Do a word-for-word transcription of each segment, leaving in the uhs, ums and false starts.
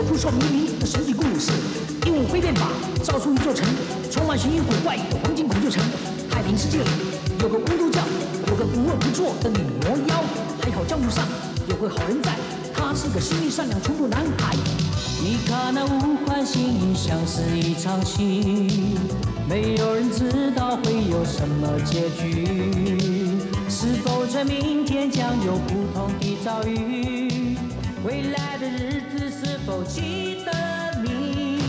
扑朔迷离的神奇故事。鹦鹉飞变法造出一座城，充满玄异古怪的黄金孔雀城。太平世界里有个巫毒教，有个不恶不作的女魔妖，还好江湖上有个好人在，他是个心地善良淳朴男孩。你看那物换星移，像是一场戏，没有人知道会有什么结局。是否在明天将有不同的遭遇？未来的日子是否记得你？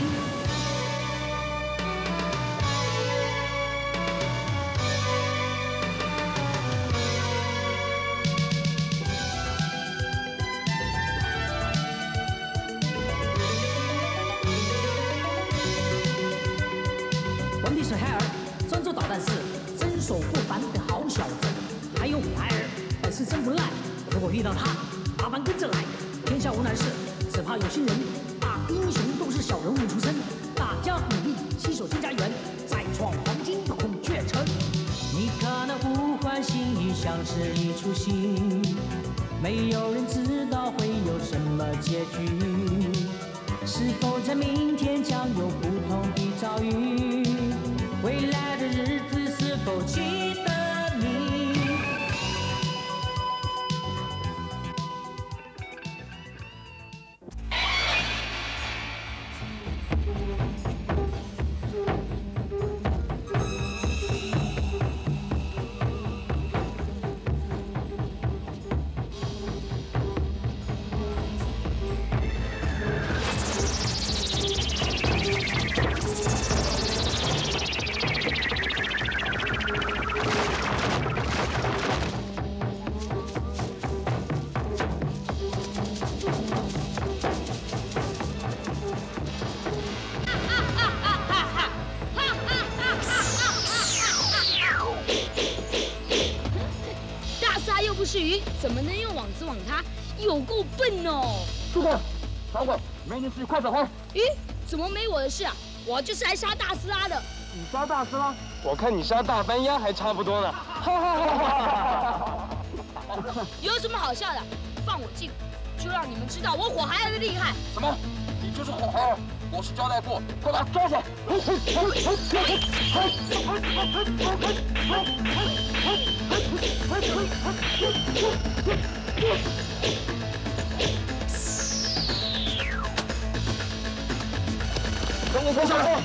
皇帝是海尔，专做导弹是身手不凡的好小子。还有海尔，本事真不赖。如果遇到他，麻烦跟着来。天下无难事，只怕有心人。大英雄都是小人物出身，大家努力携手新家园，再创黄金的孔雀城。你看那呼唤星移，像是一出戏，没有人知道会有什么结局。是否在明天将有不同的遭遇？未来的日子是否记得？ 怎么能用网子网他？有够笨哦！ 住口！小鬼，没你事，快走开！ 咦，怎么没我的事啊？我就是来杀大斯拉的。 你杀大斯拉？我看你杀大斑鸭还差不多呢。 有什么好笑的？放我进，就让你们知道我火孩儿的厉害。 什么？你就是火孩儿？我是交代过，快把他抓起来！跟我跟上来！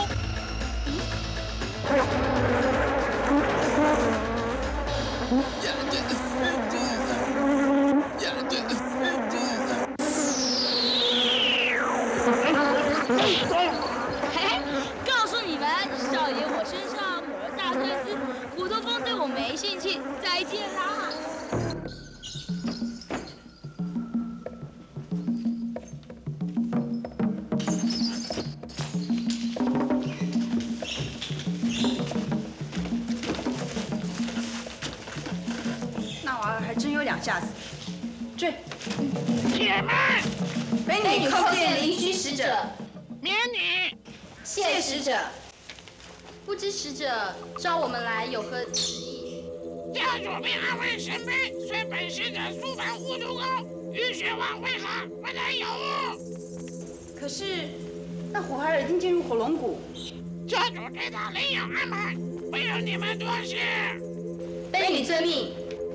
告诉你们，少爷我身上抹了大蒜丝，虎头蜂对我没兴趣。再见啦！ 那娃儿还真有两下子。追！ 姐们， 美女叩见邻居使者。 免礼。 谢使者。 不知使者召我们来有何旨意？ 教主并二位神杯，随本使者速返雾都宫，与雪王会合，不能有误。 可是，那火孩儿已经进入火龙谷。 教主对他另有安排，不由你们多事。 卑女遵命。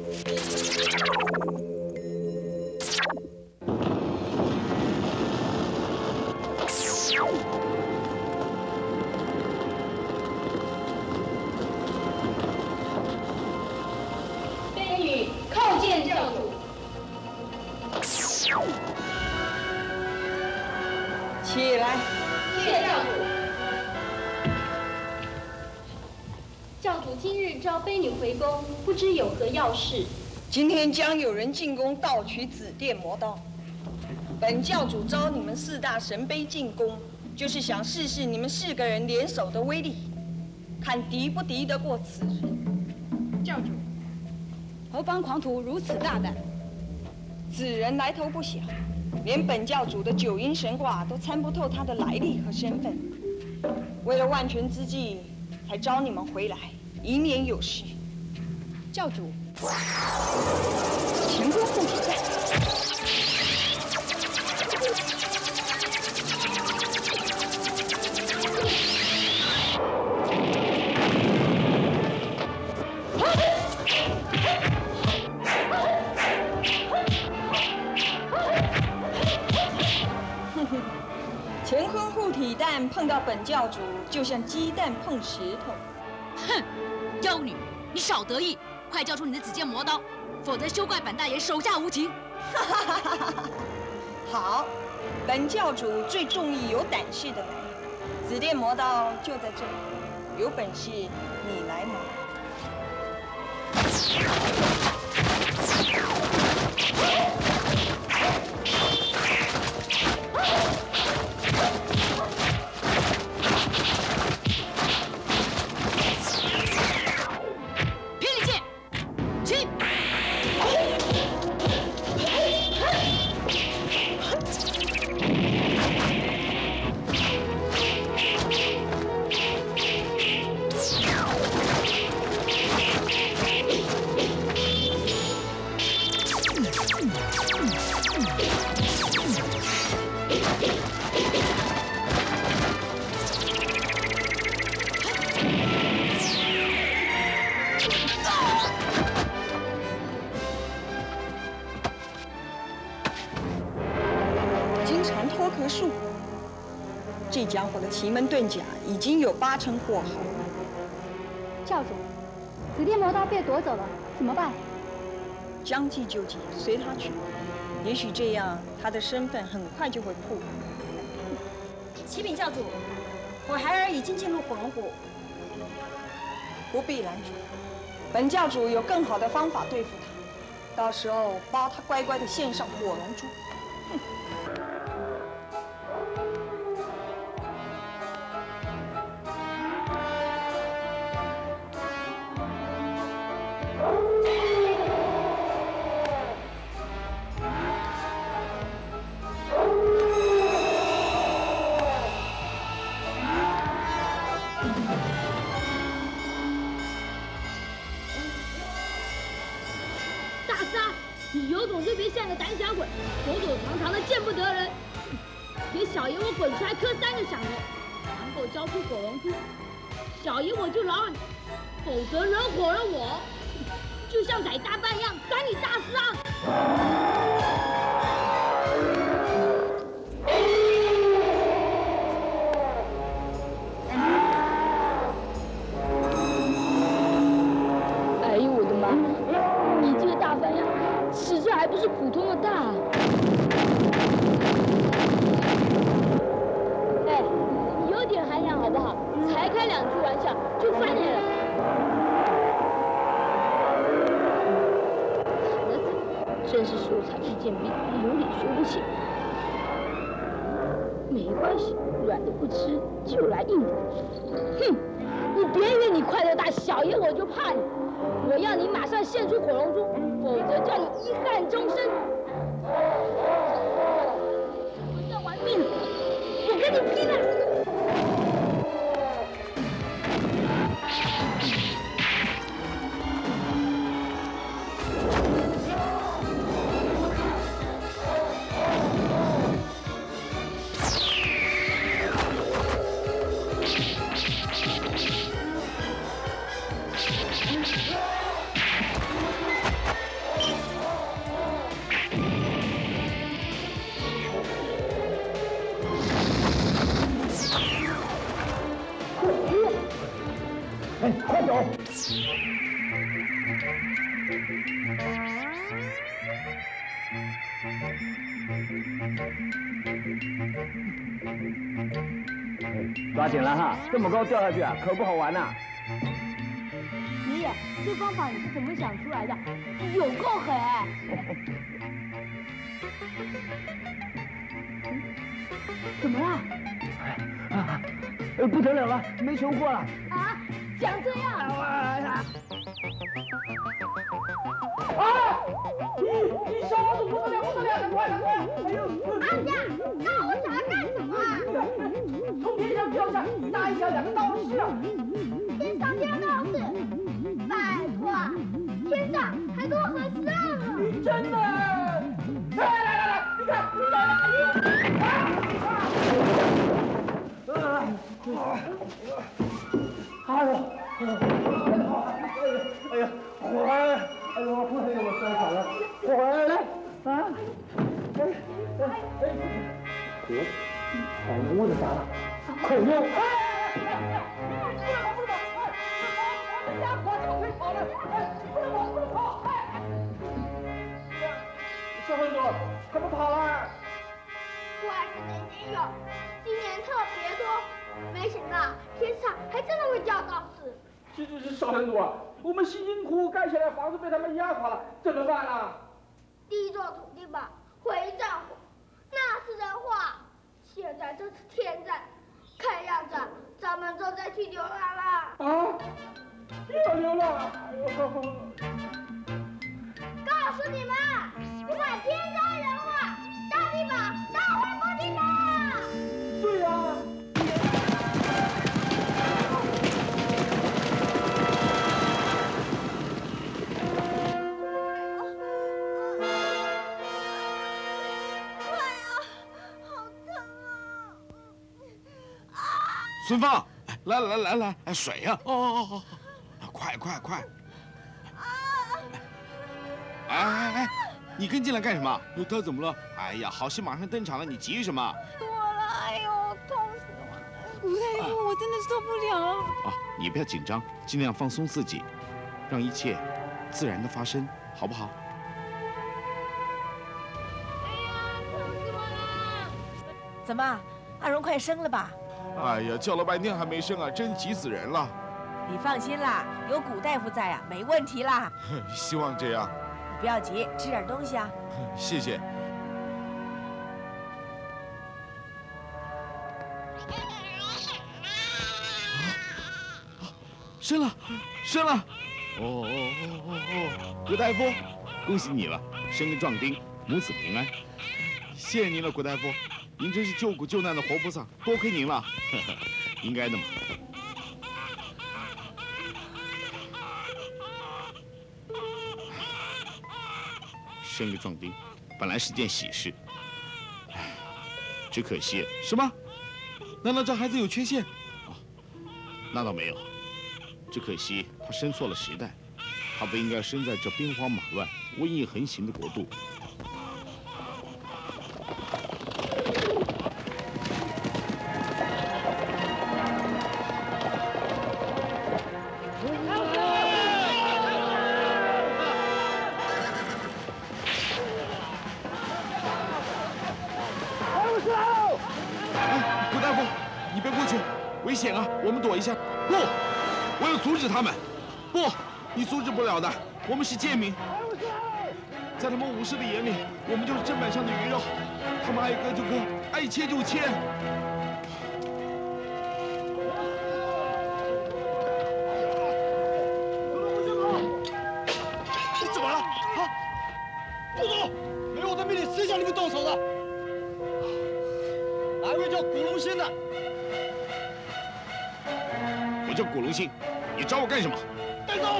卑女叩见教主。 起来。 谢教主。教主今日召卑女回宫，不知有何要事？ 今天将有人进宫盗取紫电魔刀，本教主召你们四大神杯进宫，就是想试试你们四个人联手的威力，看敌不敌得过此人。 教主，何方狂徒如此大胆？ 此人来头不小，连本教主的九阴神卦都参不透他的来历和身份。为了万全之计，才召你们回来，以免有事。 教主，前功后体战。 前婚护体蛋碰到本教主，就像鸡蛋碰石头。 哼，妖女，你少得意，快交出你的紫剑魔刀，否则休怪本大爷手下无情。 哈哈哈哈哈！好，本教主最中意有胆识的男人，紫电魔刀就在这里，有本事你来拿。 这家伙的奇门遁甲已经有八成货好了。 教主，紫电魔刀被夺走了，怎么办？ 将计就计，随他去。也许这样，他的身份很快就会暴露。 启禀教主，火孩儿已经进入火龙谷。 不必拦阻，本教主有更好的方法对付他。到时候包他乖乖的献上火龙珠。哼！ 你有种就别像个胆小鬼，躲躲藏藏的见不得人。给小爷我滚出来磕三个响头，然后交出火龙珠，小爷我就饶了你；否则惹火了我，就像宰大半一样斩你大杀。哎呦我的妈！你这个大番呀！ 尺寸还不是普通的大、啊，哎，你有点涵养好不好？才开两句玩笑就翻脸了。儿子，真是秀才不见兵，有理说不清。没关系，软的不吃就来硬的。哼，你别以为你块头大，小爷我就怕你。 我要你马上献出火龙珠，否则叫你遗憾终生。我要玩命了，我跟你拼了！ 哎，快走！抓紧了哈，这么高掉下去啊，可不好玩呐！ 爷爷，这方法你是怎么想出来的？有够狠！怎么了？ 啊，呃，不得了了，没球过了！ 啊，想这样？ 啊！你你小王子不得了，不得了，赶快赶快！哎呦！ 阿家，那我想要干什么啊？ 从天上掉下大小两个道士啊！ 天上掉道士，拜托，天上还跟我合适啊？ 真的！来来来来，你看，你来了！啊！哎呦！哎呀，火孩儿！哎呦，哎呦，我摔倒了！火孩儿来啊！哎哎哎！ 全是我的家了，快牛！哎哎哎！不能跑，不能跑！哎，这家伙怎么可以跑呢？哎，不能跑，不能跑！哎，小混犊，怎么跑了？ 怪不得你有，今年特别多，没想到天上还真的会掉告示。 这这是小混犊，我们辛辛苦苦盖下来房子被他们压垮了，怎么办啊？ 第一座土地吧，毁一丈夫，那是人话。现在这是天灾，看样子咱们都在去流浪了。 啊？要流浪？ 告诉你们，不管天灾人祸，大地保大会不停的。 对呀、啊。 孙芳，来来来来，来水呀！哦哦哦哦，快快快！哎哎哎，你跟进来干什么？他怎么了？哎呀，好戏马上登场了，你急什么？ 我了，哎呦，痛死我了！古大夫，我真的受不了。 啊，你不要紧张，尽量放松自己，让一切自然的发生，好不好？ 哎呀，痛死我了！ 怎么，阿荣快生了吧？ 哎呀，叫了半天还没生啊，真急死人了。 你放心啦，有古大夫在啊，没问题啦。 希望这样。 你不要急，吃点东西啊。 谢谢。生了，生了！哦哦哦哦哦！古大夫，恭喜你了，生个壮丁，母子平安。谢谢您了，古大夫。您真是救苦救难的活菩萨，多亏您了，呵呵，应该的嘛。生个壮丁，本来是件喜事，唉，只可惜什么？难道这孩子有缺陷？哦，那倒没有，只可惜他生错了时代，他不应该生在这兵荒马乱、瘟疫横行的国度。危险啊！我们躲一下。不，我要阻止他们。不，你阻止不了的。我们是贱民，在他们武士的眼里，我们就是砧板上的鱼肉。他们爱割就割，爱切就切。 你怎么了？啊！不走！没有我的命令，谁向你们动手的？哪位叫古龙仙的？ 我叫古龙星，你找我干什么？ 带走！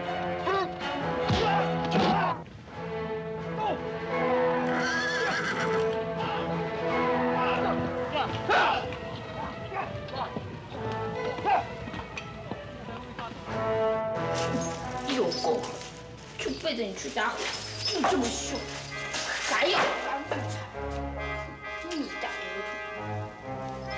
有够了，就背着你去打虎，你这么凶，还要反复踩，你大糊涂！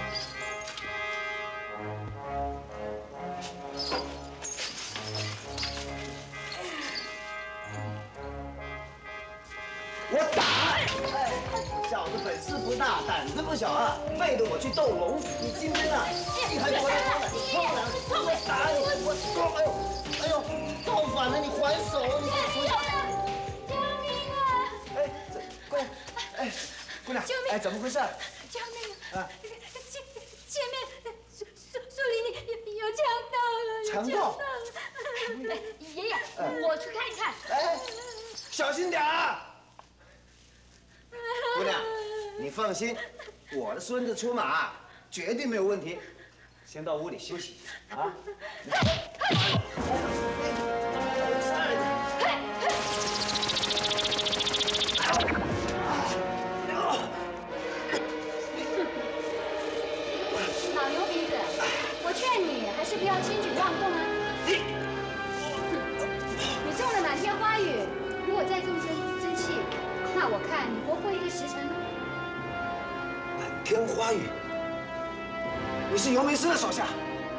我打！小子本事不大，胆子不小啊，背着我去斗龙。你今天啊，你还过来过来，过来，我打你！我我哎呦哎呦，造反了！你还手！你出去！ 救命啊！ 哎，姑娘，哎，姑娘，哎，怎么回事？ 救命啊！前前面树树树林里有有强盗了， 强盗！ 爷爷，我去看一看。 哎，小心点啊！姑娘，你放心，我的孙子出马绝对没有问题。先到屋里休息一下啊。 老牛鼻子，我劝你还是不要轻举妄动啊。你中了满天花雨，如果再这么生生气，那我看你活过一个时辰。 满天花雨， 你是尤梅斯的手下。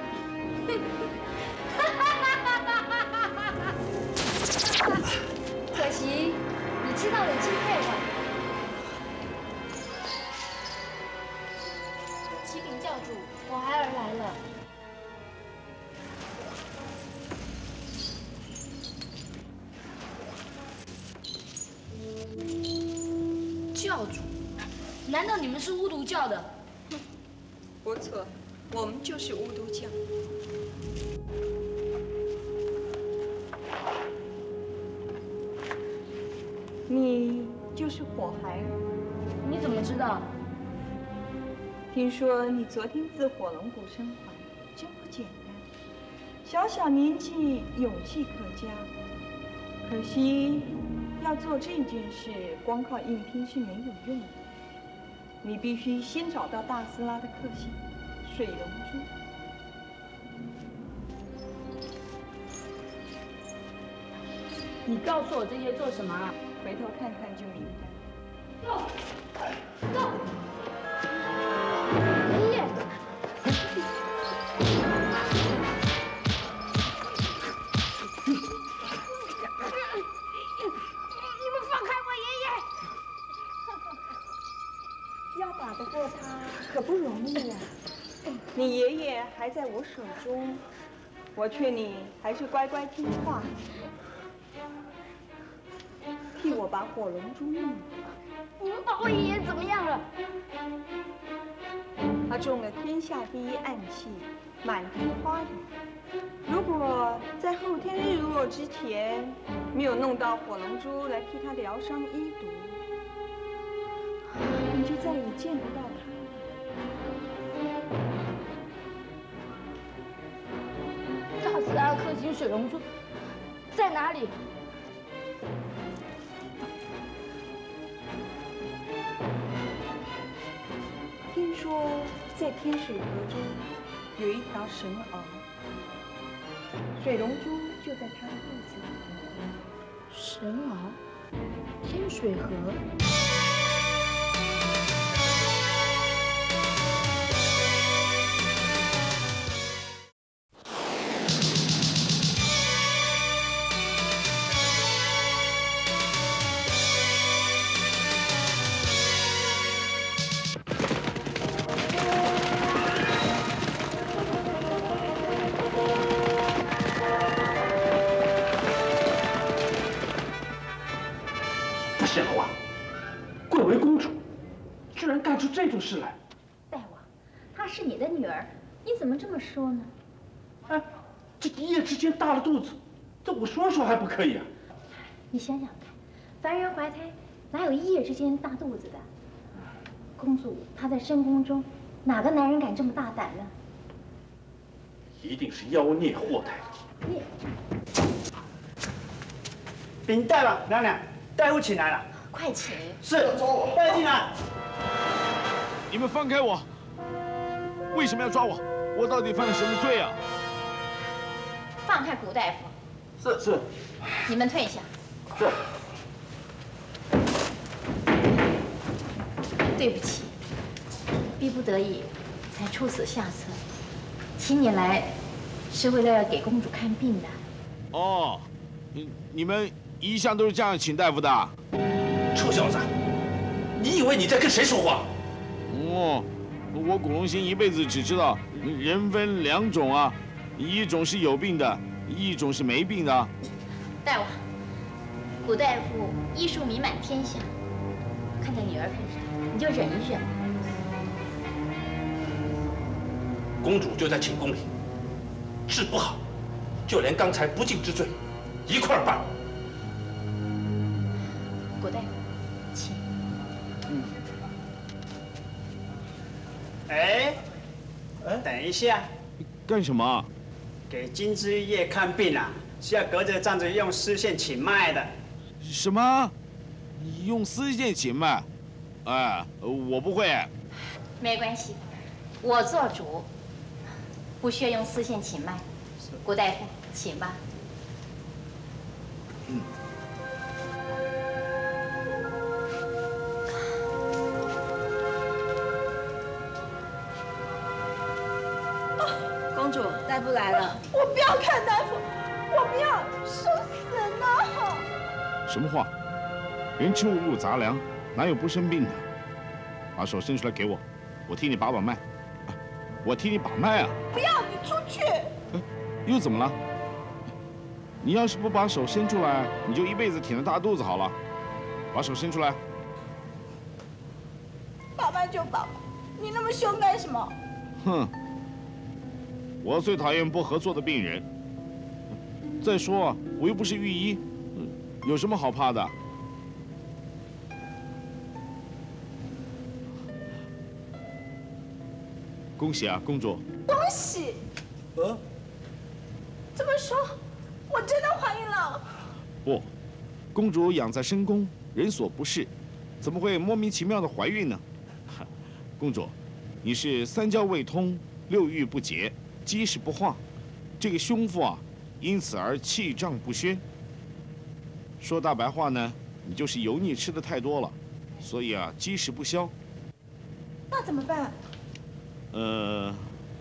可惜你知道了机会了。启禀教主，火孩儿来了。教主，难道你们是巫毒教的？ 哼，不错，我们就是巫毒教。你就是火孩儿， 你怎么知道？ 听说你昨天自火龙谷生还，真不简单。小小年纪，勇气可嘉。可惜，要做这件事，光靠硬拼是没有用的。你必须先找到大斯拉的克星水龙珠。 你告诉我这些做什么啊？ 回头看看就明白。 走，走。爷爷。 你们放开我爷爷！要打得过他可不容易呀、啊。你爷爷还在我手中，我劝你还是乖乖听话。替我把火龙珠弄了。 你们把我爷爷怎么样了？ 他中了天下第一暗器满天花雨。如果在后天日落之前没有弄到火龙珠来替他疗伤医毒，你就再也见不到他。 大斯拉克星水龙珠在哪里？ 听说在天水河中有一条神鳌，水龙珠就在它的肚子里。 神鳌，天水河。 这种事来， 大王，她是你的女儿，你怎么这么说呢？ 哎，这一夜之间大了肚子，这我说说还不可以啊？ 你想想看，凡人怀胎哪有一夜之间大肚子的？公主她在深宫中，哪个男人敢这么大胆呢？ 一定是妖孽祸胎。 你， 禀大王娘娘，大夫请来了。 快请。 是，带进来。 你们放开我！为什么要抓我？我到底犯了什么罪啊？ 放开古大夫。 是是。 你们退下。 是。 对不起，逼不得已才出此下策，请你来是为了要给公主看病的。 哦，你你们一向都是这样请大夫的？ 臭小子，你以为你在跟谁说话？ 哦，我古龙星一辈子只知道人分两种啊，一种是有病的，一种是没病的。 大王，古大夫医术名满天下，看在女儿份上，你就忍一忍。 公主就在寝宫里，治不好，就连刚才不敬之罪一块儿办。 古大夫，请。 嗯。哎，等一下， 干什么？ 给金枝玉叶看病啊，是要隔着站着用丝线请脉的。 什么？用丝线请脉？哎，我不会。 没关系，我做主，不需要用丝线请脉。古大夫，请吧。 嗯。 大夫来了。 我不要看大夫，我不要，受死了！ 什么话？人吃五谷杂粮，哪有不生病的？把手伸出来给我，我替你把把脉。啊、我替你把脉啊！ 不要，你出去！ 又怎么了？你要是不把手伸出来，你就一辈子挺着大肚子好了。把手伸出来。 把脉就把脉，你那么凶干什么？ 哼！我最讨厌不合作的病人。再说啊，我又不是御医，有什么好怕的？恭喜啊，公主！ 恭喜！呃，这么说，我真的怀孕了？ 不，公主养在深宫，人所不识，怎么会莫名其妙的怀孕呢？公主，你是三焦未通，六欲不洁，积食不化，这个胸腹啊，因此而气胀不宣。说大白话呢，你就是油腻吃的太多了，所以啊，积食不消。 那怎么办？ 呃，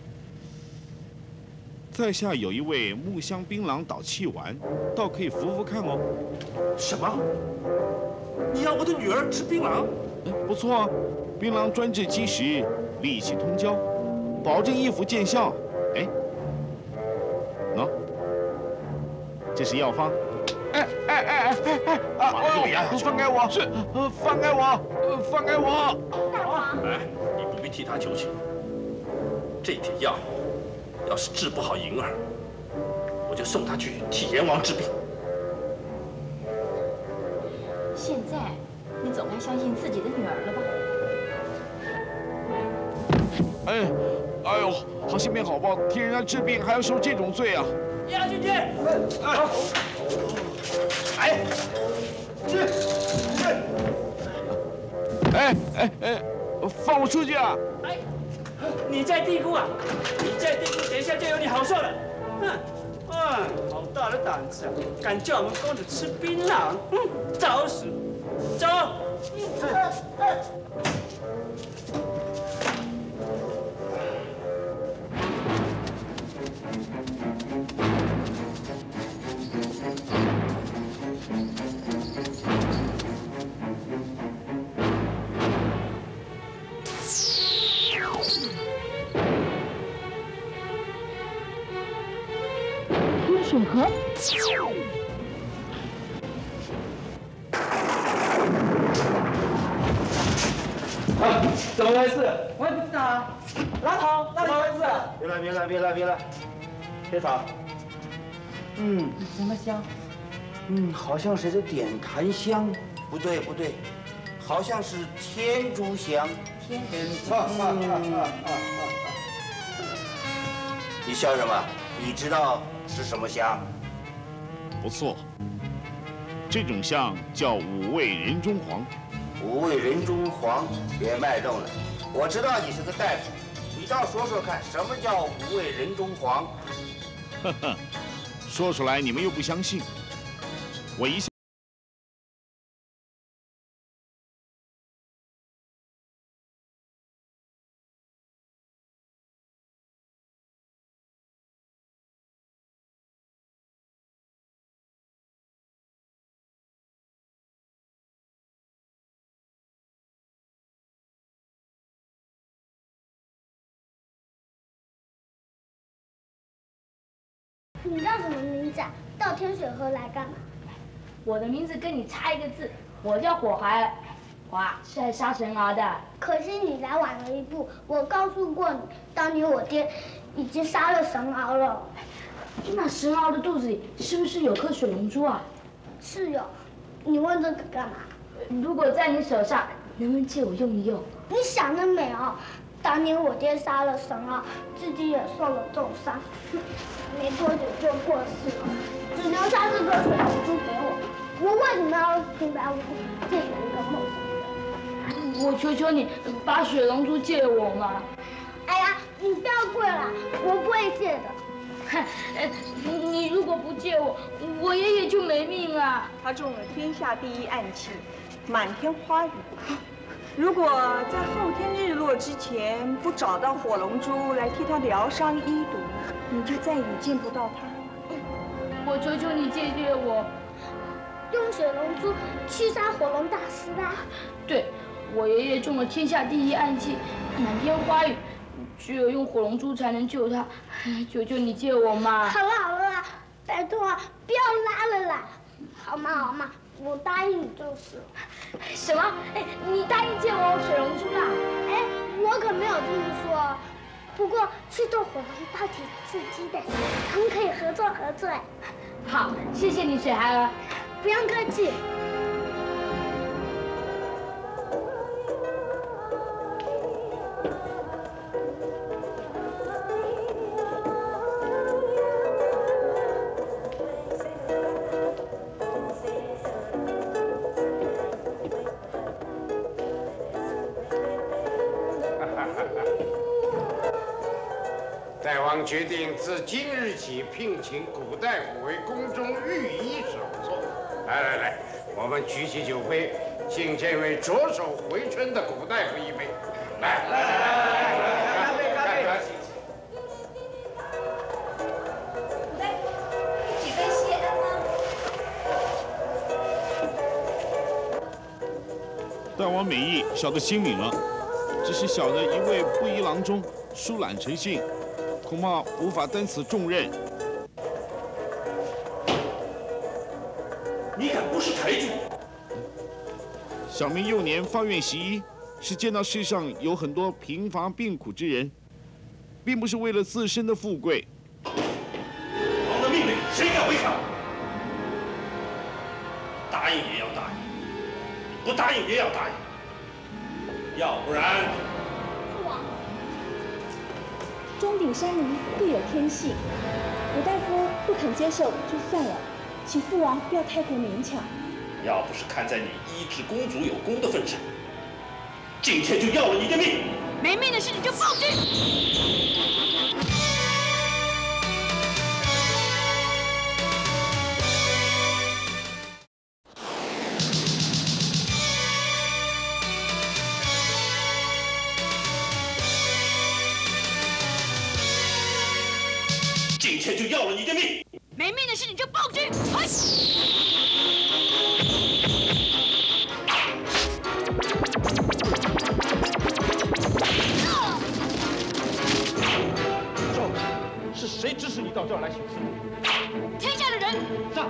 在下有一味木香槟榔导气丸，倒可以服服看哦。 什么？你要我的女儿吃槟榔？ 哎，不错啊，槟榔专治积食，利气通焦，保证一服见效。哎，喏，这是药方。哎哎哎哎哎哎！啊！哦，放开我！是，呃，放开我！呃，放开我！ 大王，哎，你不必替他求情。这帖药要是治不好莹儿，我就送她去替阎王治病。 现在你总该相信自己的女儿了吧？ 哎，哎呦，好心没好报，替人家治病还要受这种罪啊！ 押进去！哎， 哎， 去！ 哎哎哎，放我出去啊！ 哎，你在地宫啊？你在地宫，等一下就有你好受了。哼，啊，好大的胆子啊！敢叫我们公主吃槟榔？嗯，找死！走！ 天水河。 啊，怎么回事？我也不知道啊。老头，怎么回事？ 别来，别来，别来，别来，别吵。嗯， 什么香？ 嗯，好像是这点檀香，不对，不对，好像是天竺香。 天竺。你笑什么？你知道是什么香？ 不错，这种香叫五味人中黄。 五味人中黄，别卖弄了。我知道你是个大夫，你倒说说看，什么叫五味人中黄？ 呵呵，说出来你们又不相信。我一下。 你叫什么名字啊？到天水河来干嘛？ 我的名字跟你差一个字，我叫火孩儿，哇，是来杀神獒的。 可惜你来晚了一步，我告诉过你，当年我爹已经杀了神獒了。 那神獒的肚子里是不是有颗水龙珠啊？ 是有。你问这个干嘛？ 如果在你手上，能不能借我用一用？ 你想得美哦！当年我爹杀了神獒，自己也受了重伤，没多久就过世了，只留下这颗水龙珠给我。我为什么要平白无故借给一个陌生人？ 我求求你，把水龙珠借我嘛！ 哎呀，你不要跪了，我不会借的。 哼，你你如果不借我，我爷爷就没命啊！ 他中了天下第一暗器，满天花雨。 如果在后天日落之前不找到火龙珠来替他疗伤医毒，你就再也见不到他了。 我求求你借借我， 用水龙珠去杀火龙大师啊！ 对，我爷爷中了天下第一暗器，满天花雨，只有用火龙珠才能救他。求求你借我嘛！ 好了好了，拜托啊，不要拉了啦！好嘛好嘛，我答应你就是。 什么？哎，你答应借我水龙珠啦？ 哎，我可没有这么说。不过去斗火龙倒挺刺激的，我们可以合作合作。 好，谢谢你，水孩儿。 不用客气。 大王决定自今日起聘请古大夫为宫中御医首座。来来来，我们举起酒杯，敬这位着手回春的古大夫一杯。来来来来来，干杯干杯！ 古大夫，几杯谢恩呢？大王美意，小的心领了。只是小的一位布衣郎中疏懒成性，恐怕无法担此重任。 你敢不识抬举？ 小民幼年发愿习医，是见到世上有很多贫乏病苦之人，并不是为了自身的富贵。 王的命令，谁敢违抗？答应也要答应，不答应也要答应，要不然。 父王，钟鼎山林各有天性，古大夫不肯接受就算了，请父王不要太过勉强。 要不是看在你医治公主有功的份上，今天就要了你的命。 没命的事你就报知。 今天就要了你的命。 没命的事你就报知。哎是谁指使你到这儿来行刺？ 天下的人。 上！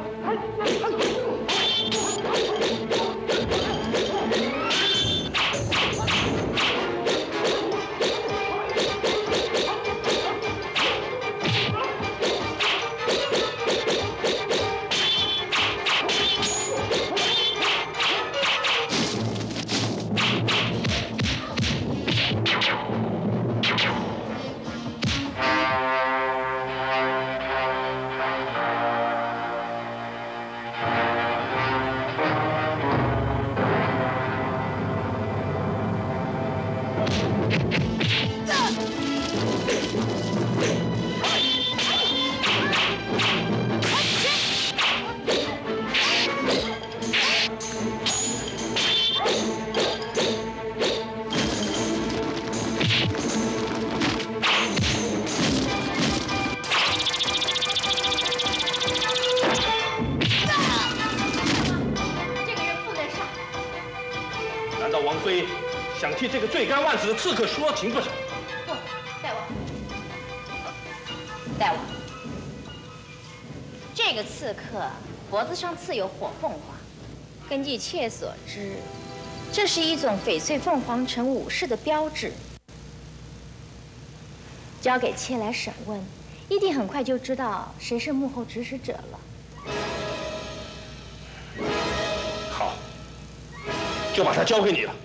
想替这个罪该万死的刺客说情不成？ 不，大王，大王，这个刺客脖子上刺有火凤凰，根据妾所知，这是一种翡翠凤凰城武士的标志。交给妾来审问，一定很快就知道谁是幕后指使者了。 好，就把他交给你了。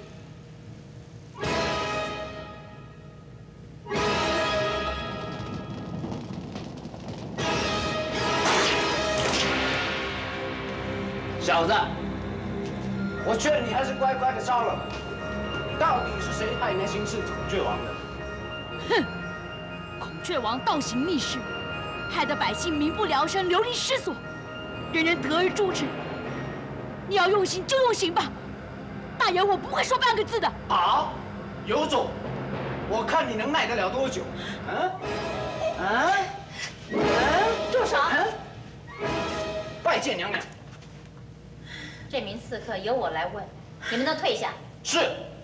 小子，我劝你还是乖乖的招了吧。到底是谁害那行刺孔雀王的？ 哼，孔雀王倒行逆施，害得百姓民不聊生，流离失所，人人得而诛之。你要用刑就用刑吧，大大爷，我不会说半个字的。 好，有种，我看你能耐得了多久？嗯，啊，嗯， 住手！ 拜见娘娘。 这名刺客由我来问，你们都退下。 是。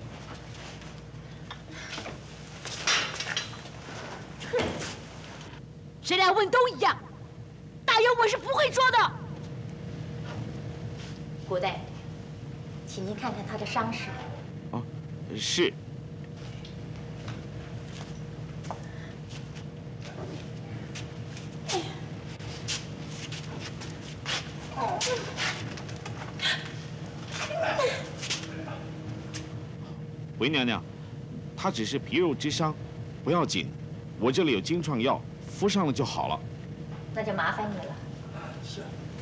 谁来问都一样。大爷，我是不会说的。 古代，请您看看他的伤势。 哦，是。回娘娘，他只是皮肉之伤，不要紧，我这里有金创药，敷上了就好了。 那就麻烦你了。 是。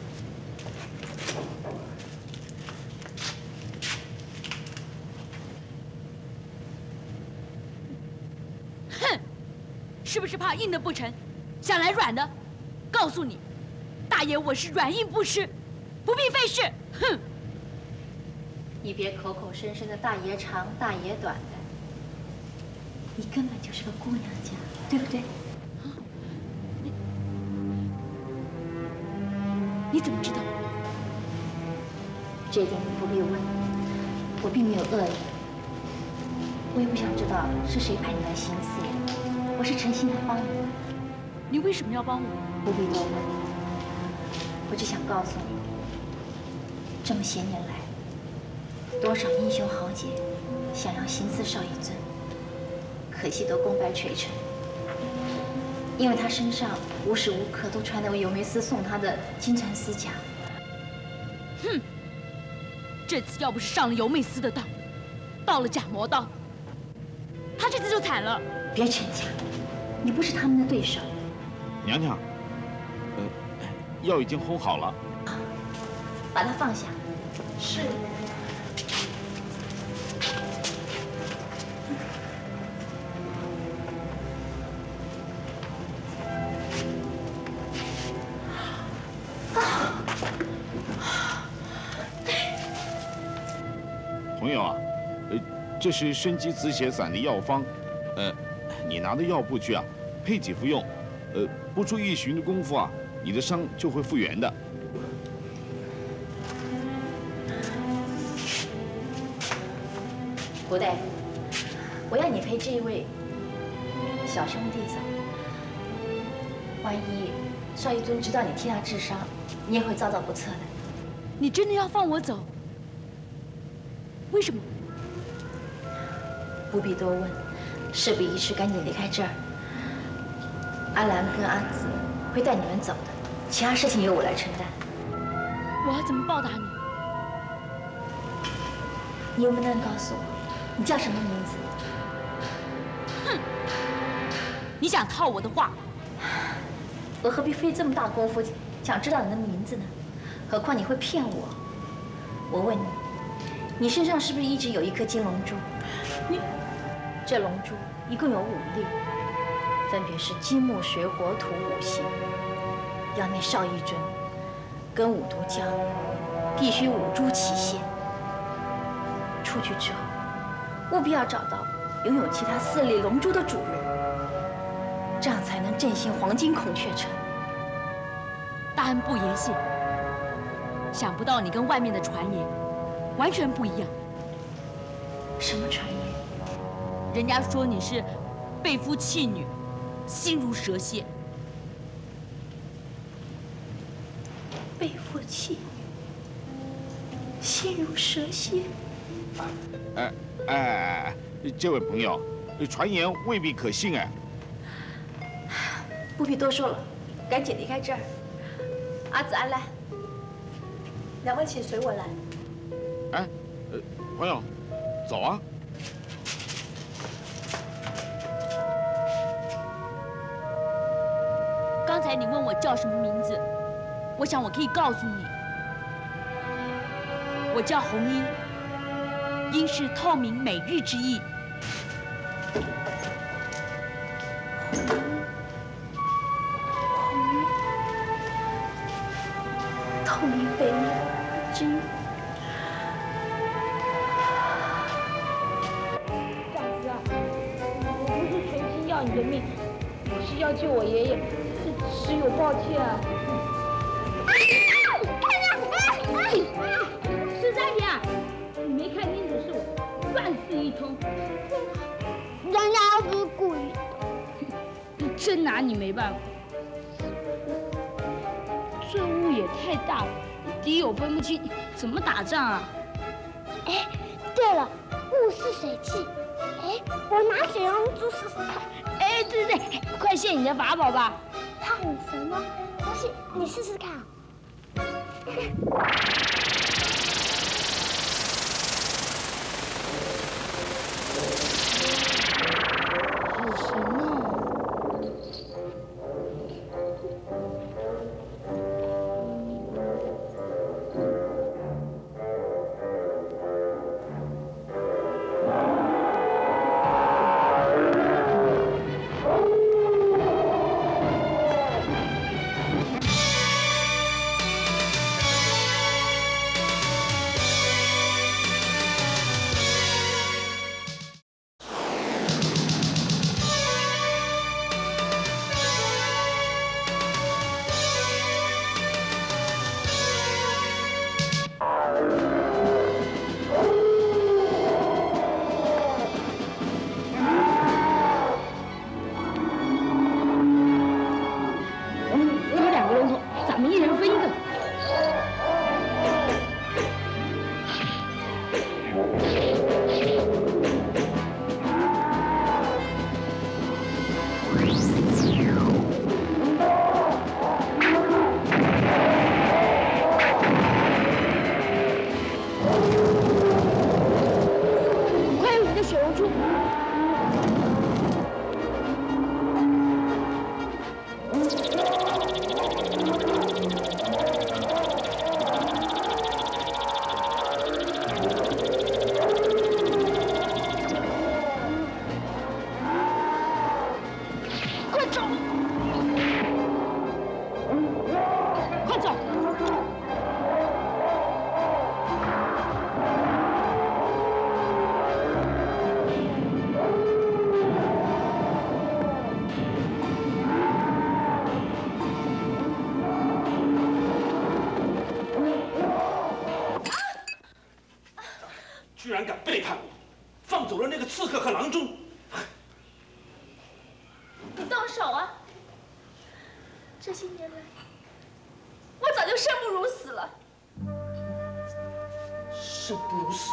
哼，是不是怕硬的不成，想来软的？告诉你，大爷我是软硬不吃，不必费事。哼！ 你别口口声声的大爷长大爷短的，你根本就是个姑娘家，对不对？ 你你怎么知道？ 这点你不必问，我并没有恶意，我也不想知道是谁派你来行刺的，我是诚心来帮你的。 你为什么要帮我？ 不必多问，我只想告诉你，这么些年来。多少英雄豪杰想要行刺邵一尊，可惜都功败垂成。因为他身上无时无刻都穿着尤梅斯送他的金蝉丝甲。 哼！这次要不是上了尤梅斯的当，到了假魔刀，他这次就惨了。 别逞强，你不是他们的对手。 娘娘，呃，药已经烘好了。 啊，把它放下。是。 朋友啊，呃，这是生肌止血散的药方，呃，你拿到药铺去啊，配给服用，呃，不出一旬的功夫啊，你的伤就会复原的。 古大夫，我要你陪这一位小兄弟走，万一邵一尊知道你替他治伤，你也会遭到不测的。 你真的要放我走？为什么？ 不必多问，事不宜迟，赶紧离开这儿。阿兰跟阿紫会带你们走的，其他事情由我来承担。 我要怎么报答你？ 你能不能告诉我，你叫什么名字？ 哼！你想套我的话？ 我何必费这么大功夫想知道你的名字呢？何况你会骗我。我问你。你身上是不是一直有一颗金龙珠？你这龙珠一共有五粒，分别是金木水火土五行。要那邵一尊跟五毒交易，必须五珠齐现。出去之后，务必要找到拥有其他四粒龙珠的主人，这样才能振兴黄金孔雀城。 大恩不言谢。想不到你跟外面的传言完全不一样。 什么传言？ 人家说你是背夫弃女，心如蛇蝎。 背夫弃女，心如蛇蝎。 哎哎哎，这位朋友，传言未必可信哎。 不必多说了，赶紧离开这儿。阿紫、阿兰，两位请随我来。 哎，呃，朋友，走啊！ 刚才你问我叫什么名字，我想我可以告诉你，我叫红英，英是透明美玉之意。 透明美玉之意。 要你的命，我是要救我爷爷，实有抱歉啊。十三姐，你没看清楚是我，乱事一通。 人家又不是故意的，真拿你没办法。这雾也太大了，敌友分不清，怎么打仗啊？ 哎，对了，雾是水汽。哎，我拿水龙珠试试看。 哎，对对，快现你的法宝吧！ 它很神哦，但是你试试看。 好神哦！ 居然敢背叛我，放走了那个刺客和郎中！ 你动手啊！这些年来，我早就生不如死了。 生不如死。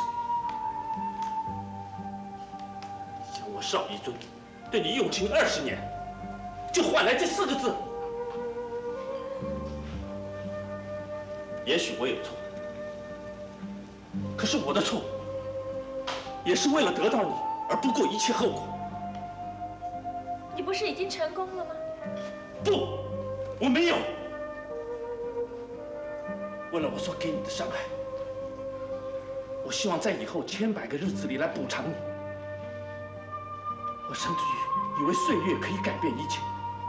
想我邵一尊对你用情二十年，就换来这四个字。也许我有错，可是我的错。 也是为了得到你而不顾一切后果。 你不是已经成功了吗？ 不，我没有。为了我所给你的伤害，我希望在以后千百个日子里来补偿你。我甚至于以为岁月可以改变一切，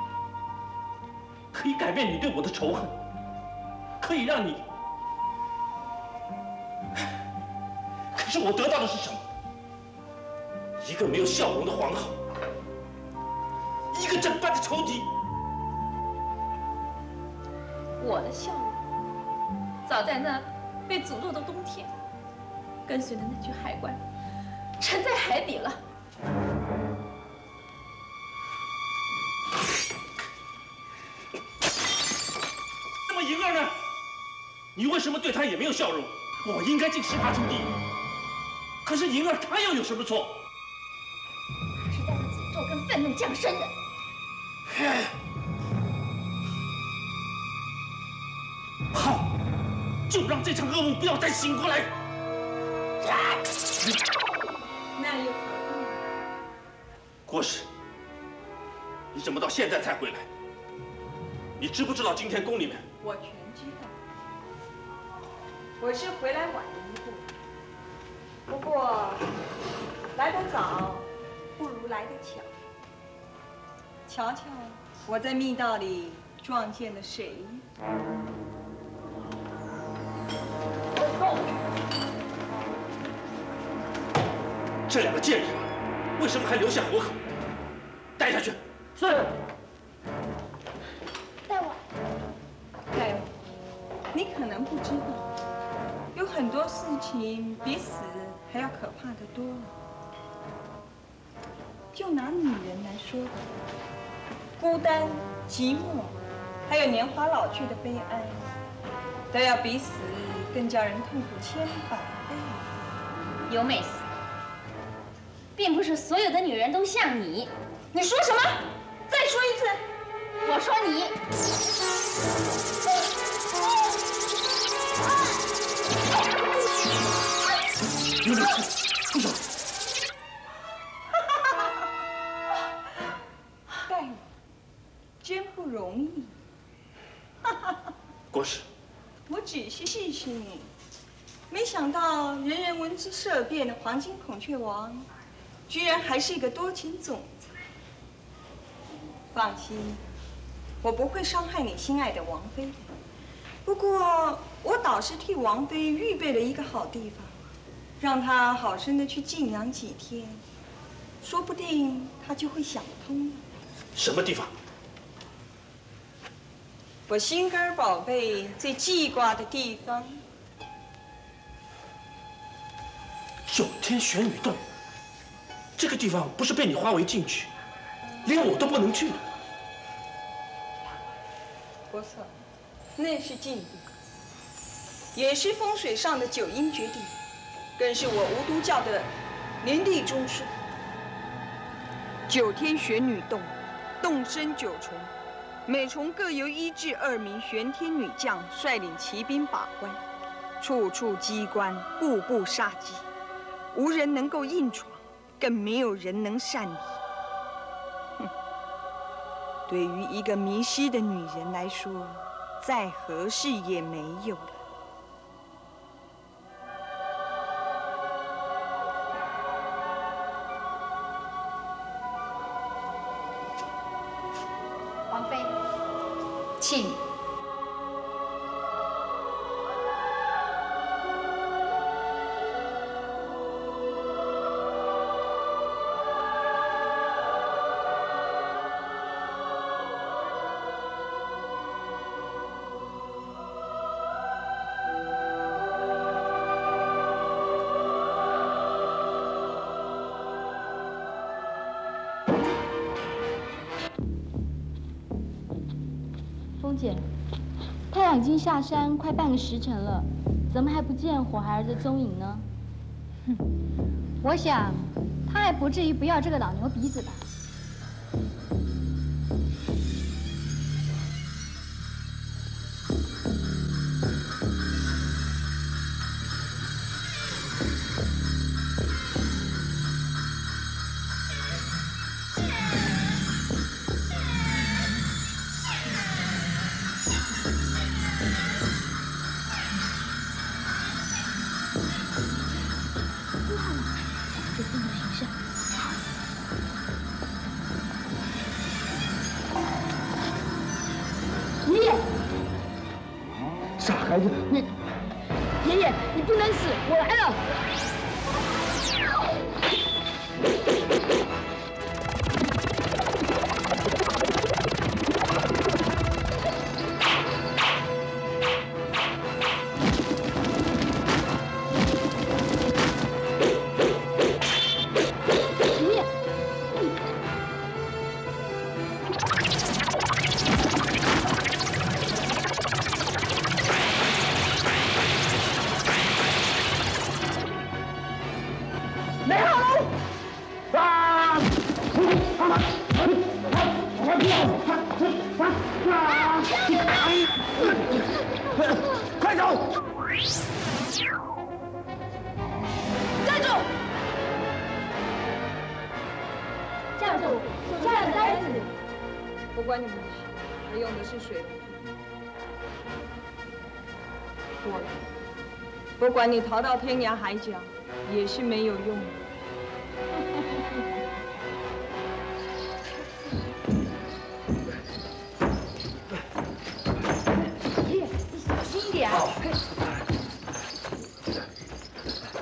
可以改变你对我的仇恨，可以让你……可是我得到的是什么？ 一个没有笑容的皇后，一个整班的仇敌。 我的笑容，早在那被诅咒的冬天，跟随着那具海怪，沉在海底了。 那么莹儿呢？你为什么对她也没有笑容？我应该进十八层地狱，可是莹儿她又有什么错？ 是带着诅咒跟愤怒降生的。 好，就让这场恶梦不要再醒过来。 那又何必？ 郭氏，你怎么到现在才回来？你知不知道今天宫里面？ 我全知道，我是回来晚了一步，不过来得早。 不如来得巧。瞧瞧，我在密道里撞见了谁？ 这两个贱人，为什么还留下活口？ 带下去。 是。 大王， 大王，你可能不知道，有很多事情比死还要可怕的多了。就拿女人来说吧，孤单、寂寞，还有年华老去的悲哀，都要比死更叫人痛苦千百倍。 尤美斯，并不是所有的女人都像你。 你说什么？再说一次。 我说你。 有美斯，住手！ 大王，真不容易。 国师， 我只是试试你，没想到人人闻之色变的黄金孔雀王，居然还是一个多情总裁。放心，我不会伤害你心爱的王妃的。不过，我倒是替王妃预备了一个好地方，让她好生的去静养几天，说不定她就会想通了。 什么地方？ 我心肝宝贝最记挂的地方。 九天玄女洞，这个地方不是被你划为禁区，连我都不能去的。 不错，那是禁地，也是风水上的九阴绝地，更是我无毒教的连地中枢。九天玄女洞，洞生九重，每重各由一至二名玄天女将率领骑兵把关，处处机关，步步杀机，无人能够硬闯，更没有人能擅离。哼，对于一个迷失的女人来说，再合适也没有了。 王妃，请。 风姐，太阳已经下山快半个时辰了，怎么还不见火孩儿的踪影呢？ 哼，我想他还不至于不要这个老牛鼻子吧。 孩子，你爷爷，你不能死，我来了。 快走！ 站住！ 站住！ 手下有呆子！ 不关你们的事，我用的是水龙头。错了，不管你逃到天涯海角，也是没有用的。 爷爷，你小心一点啊！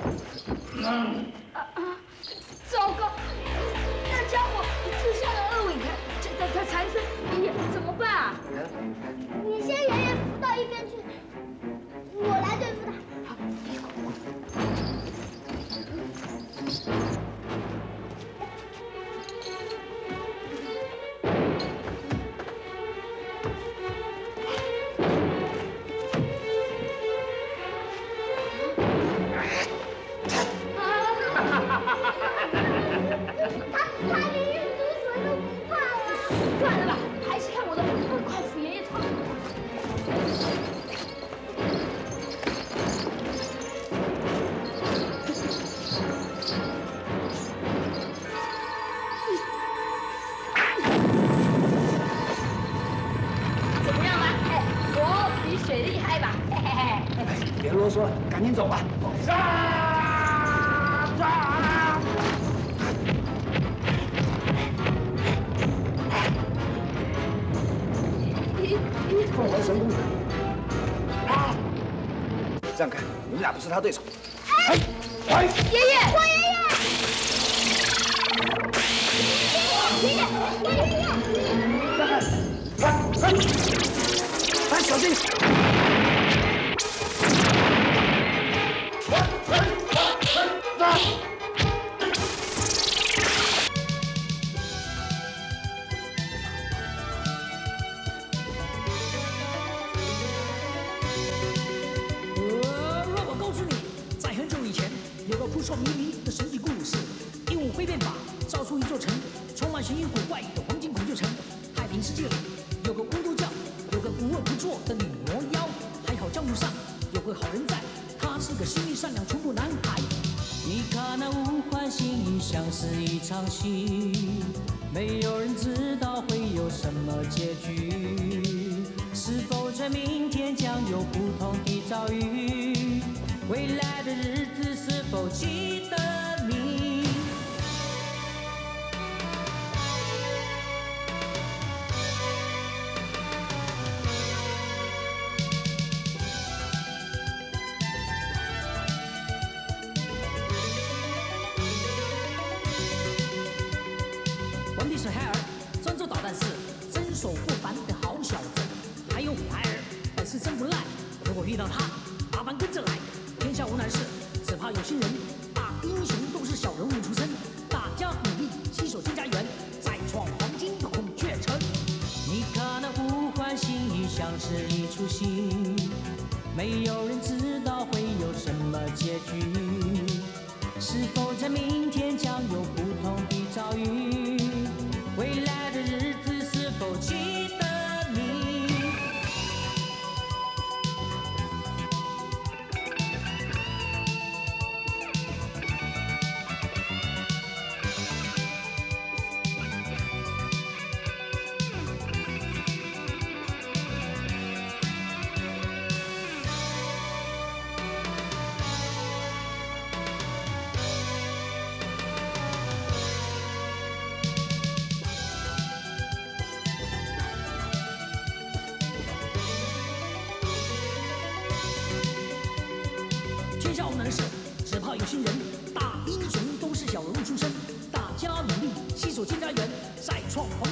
啊啊！糟糕，那家伙吃下了恶尾走吧。杀！杀！凤凰神功。啊！这样看，你们俩不是他对手。哎，哎， 爷爷，我爷爷。 爷爷，我爷爷！ 来，来，来，小心！ 呃，若我告诉你，在很久以前，有个扑朔迷离的神奇故事，鹦鹉会变法，造出一座城。 充满玄异古怪的黄金孔雀城，太平世界里有个巫毒教，有个无恶不作的女魔妖，还好江湖上有个好人在，他是个心地善良淳朴男孩。你看那物换星移像是一场戏，没有人知道会有什么结局，是否在明天将有不同的遭遇？未来的日子是否记得你？ 皇帝是海尔，专做导弹是身手不凡的好小子。还有虎孩儿，本事真不赖。如果遇到他，麻烦跟着来。天下无难事，只怕有心人。大英雄都是小人物出身，大家努力携手进家园，再创黄金的孔雀城。你看那物换星移像是一出戏，没有人知道会有什么结局。是否在明天将有不同的遭遇？ 未来的日子是否记得你？天下无难事，只怕有心人。大英雄都是小人物出身，大家努力携手建家园，再创。